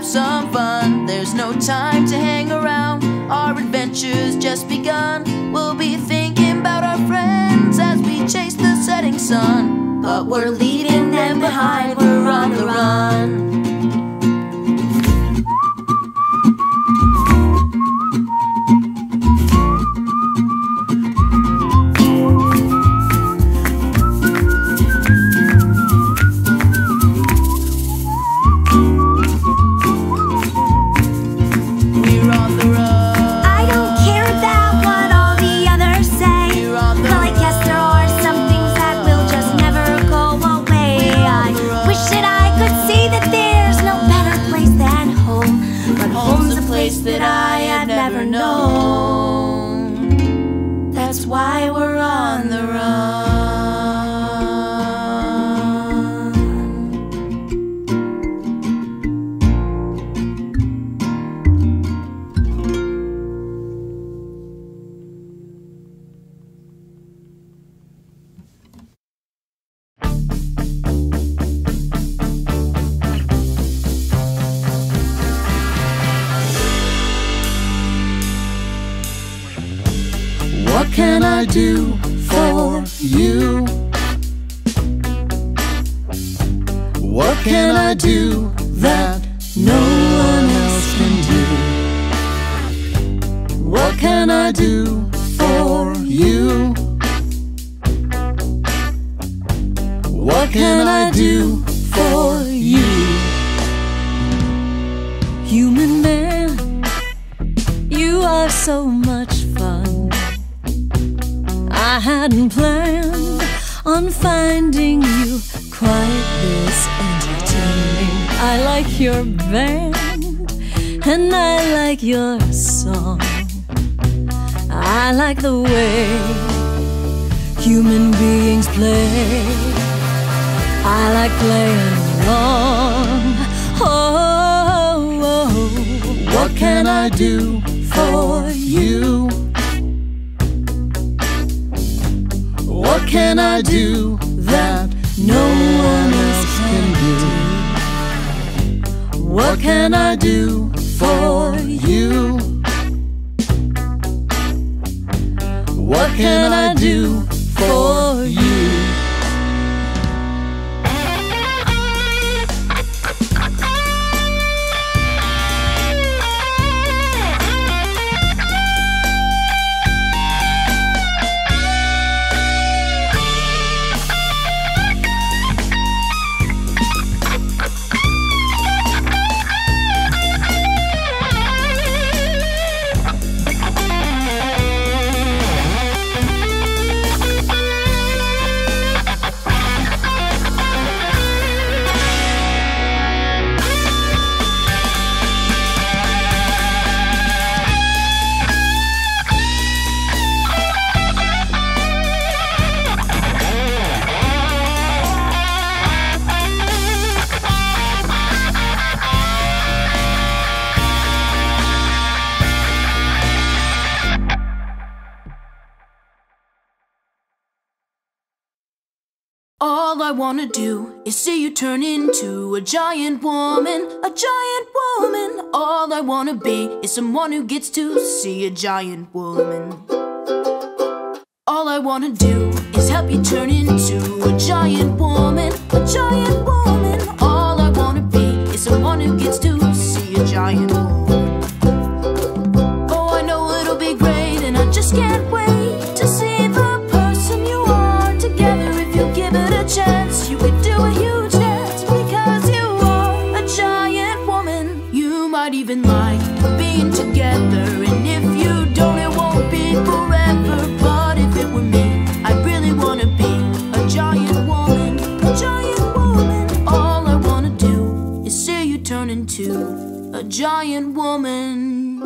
some fun. There's no time to hang around, our adventure's just begun. We'll be thinking about our friends as we chase the setting sun. But we're leaving them behind, we're on the run. That I have never known. That's why we're on the run. What can I do for you? What can I do that no one else can do? What can I do for you? What can I do for you? Human man, you are so much fun. I hadn't planned on finding you quite this entertaining. I like your band and I like your song. I like the way human beings play. I like playing along. Oh, oh. What can I do for you? What can I do that no one else can do? What can I do for you? What can I do for you? All I wanna do is see you turn into a giant woman, a giant woman. All I wanna be is someone who gets to see a giant woman. All I wanna do is help you turn into a giant woman, a giant woman. All I wanna be is someone who gets to see a giant woman. Oh, I know it'll be great and I just can't wait to see the person you are together. If you give it a chance, you could do a huge dance because you are a giant woman. You might even like being together, and if you don't, it won't be forever. But if it were me, I'd really wanna be a giant woman, a giant woman. All I wanna do is see you turn into a giant woman.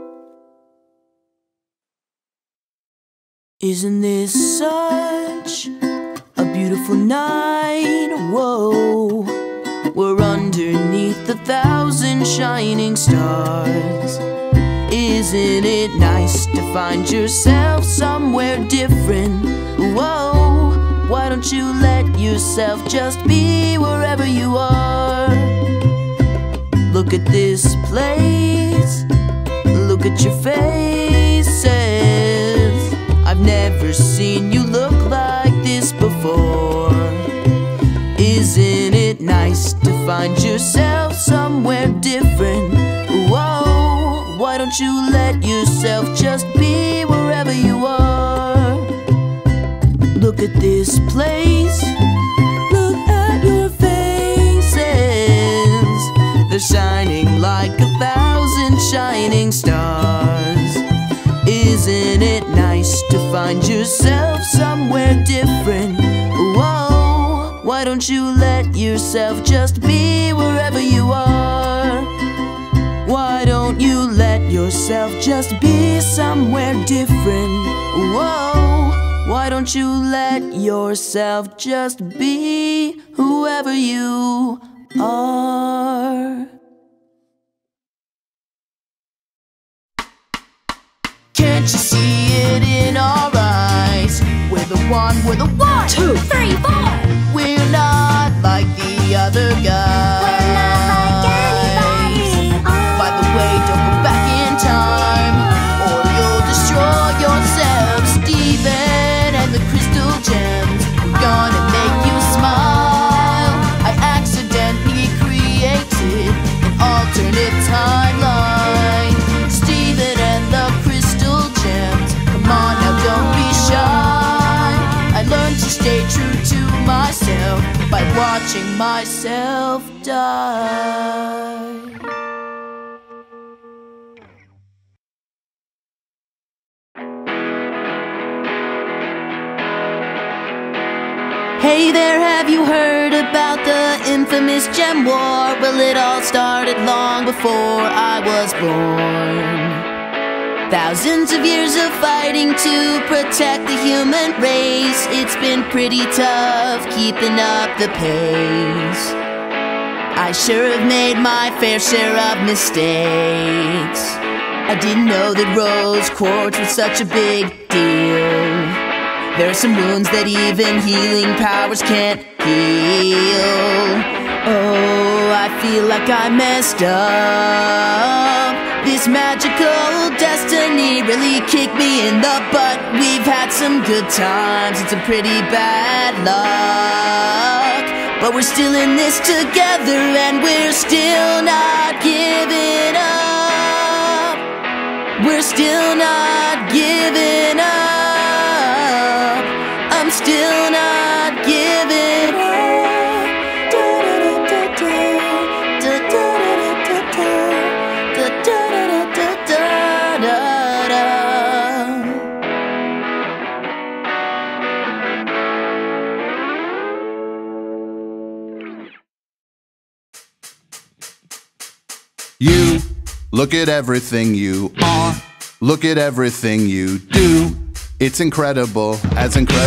Isn't this such a beautiful night? Whoa, we're underneath 1,000 shining stars. Isn't it nice to find yourself somewhere different? Whoa, why don't you let yourself just be wherever you are? Look at this place, look at your faces. I've never seen you look like this before. Isn't it nice to find yourself somewhere different? Whoa, why don't you let yourself just be wherever you are? Look at this place, look at your faces. They're shining like 1,000 shining stars. Isn't it nice to find yourself somewhere different? Whoa, why don't you let yourself just be wherever you are? Why don't you let yourself just be somewhere different? Whoa, why don't you let yourself just be whoever you are? Can't you see it in our eyes? We're the one, 2, 3, 4. We're not like the other guys. We're not like anybody. By the way, don't go back in time, or you'll destroy yourself. Steven and the crystal gems, we're gonna make you smile. I accidentally created an alternate timeline. Steven and the crystal gems, come on now, don't be shy. I learned to stay true to myself by watching myself die. Hey there, have you heard about the infamous Gem War? Well, it all started long before I was born. Thousands of years of fighting to protect the human race. It's been pretty tough keeping up the pace. I sure have made my fair share of mistakes. I didn't know that rose quartz was such a big deal. There are some wounds that even healing powers can't heal. Oh, I feel like I messed up. This magical destiny really kicked me in the butt. We've had some good times and some pretty bad luck, but we're still in this together and we're still not giving up. We're still not giving up. I'm still not giving up. You look at everything you are, look at everything you do. It's incredible as you.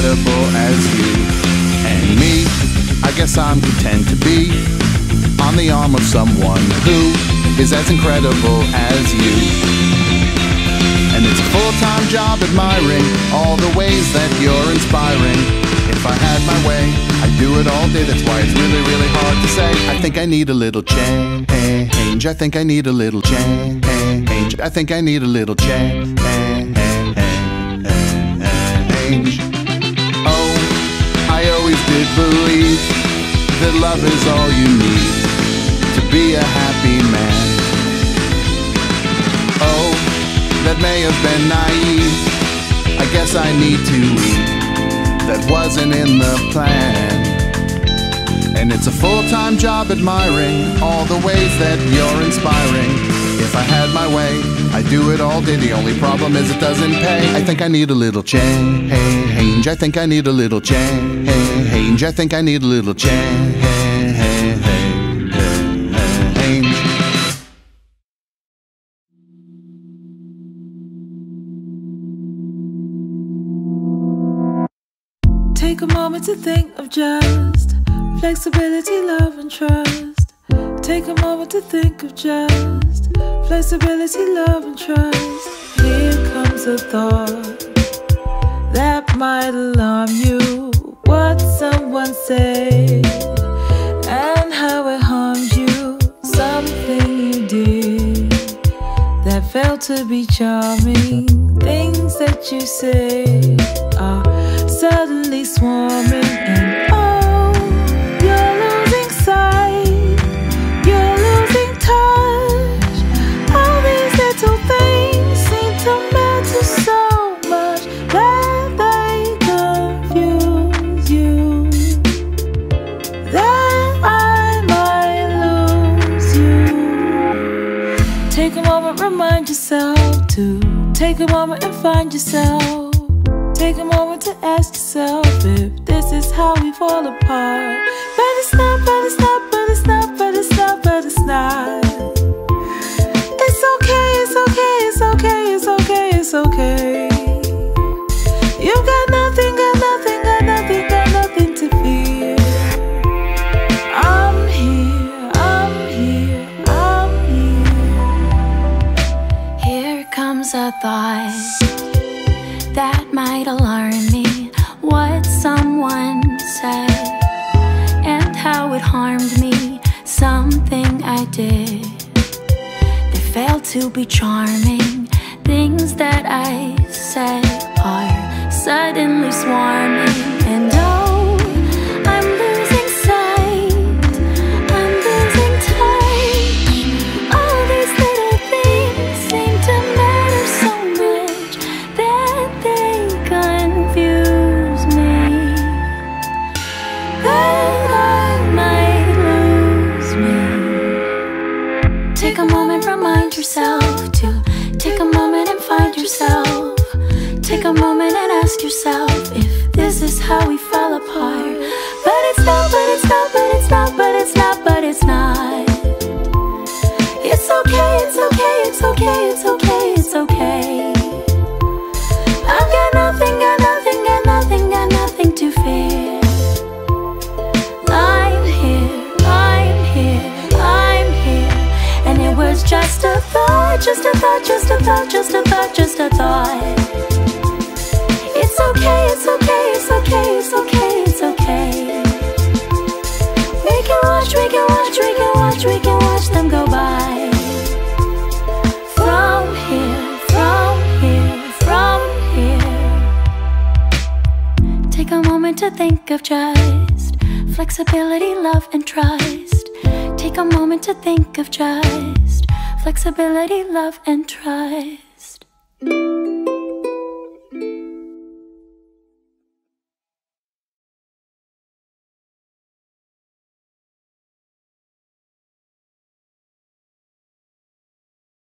And me, I guess I'm content to be on the arm of someone who is as incredible as you. And it's a full-time job admiring all the ways that you're inspiring. If I had my way, I'd do it all day. That's why it's really, really hard to say. I think I need a little change. I think I need a little change. I think I need a little change. Oh, I always did believe that love is all you need to be a happy man. Oh, that may have been naive. I guess I need to eat. That wasn't in the plan. And it's a full-time job admiring all the ways that you're inspiring. If I had my way, I'd do it all day. The only problem is it doesn't pay. I think I need a little change. I think I need a little change. I think I need a little change. Take a moment to think of just flexibility, love, and trust. Take a moment to think of just flexibility, love, and trust. Here comes a thought that might alarm you. What someone said and how it harms you. Something you fail to be charming. Things that you say are suddenly swarming, and oh, you're losing sight, you're losing touch. All these little things seem to matter so much that they confuse you, that I might lose you. Take a moment, remind yourself to take a moment and find yourself. Take a moment to ask yourself if this is how we fall apart. But it's not, but it's not, but it's not, but it's not, but it's not. It's okay, it's okay, it's okay, it's okay, it's okay. You've got nothing, got nothing, got nothing, got nothing to fear. I'm here, I'm here, I'm here. Here comes a thought that might alarm me. What someone said and how it harmed me. Something I did that failed to be charming. Things that I said are suddenly swarming, and oh, I'm losing sight, I'm losing touch. All these little things seem to matter so much that they confuse me, that I might lose me. Take a moment, remind yourself to take a moment and find yourself. Take a moment and ask yourself if this is how we fall apart. But it's not, but it's not, but it's not, but it's not, but it's not. It's okay, it's okay, it's okay, it's okay, it's okay. I've got nothing, got nothing, got nothing, got nothing to fear. I'm here, I'm here, I'm here. And it was just a thought, just a thought, just a thought, just a thought, just a thought. It's okay, it's okay, it's okay, it's okay, it's okay. We can watch, we can watch, we can watch, we can watch them go by. From here, from here, from here. Take a moment to think of just flexibility, love, and trust. Take a moment to think of just flexibility, love, and trust.